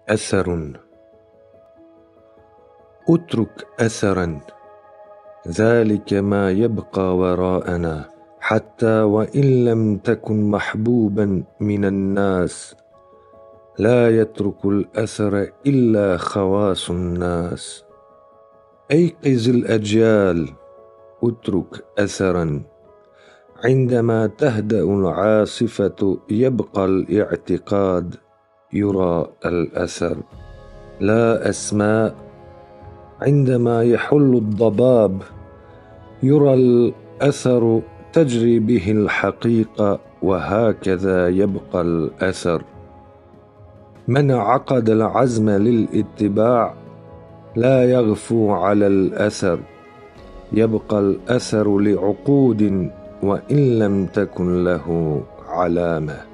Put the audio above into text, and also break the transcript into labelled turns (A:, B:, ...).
A: أثر. اترك أثرا، ذلك ما يبقى وراءنا، حتى وإن لم تكن محبوبا من الناس. لا يترك الأثر إلا خواص الناس. أيقظ الأجيال، اترك أثرا. عندما تهدأ العاصفة يبقى الاعتقاد، يرى الأثر لا أسماء. عندما يحل الضباب يرى الأثر، تجري به الحقيقة، وهكذا يبقى الأثر. من عقد العزم للاتباع لا يغفو على الأثر، يبقى الأثر لعقود وإن لم تكن له علامة.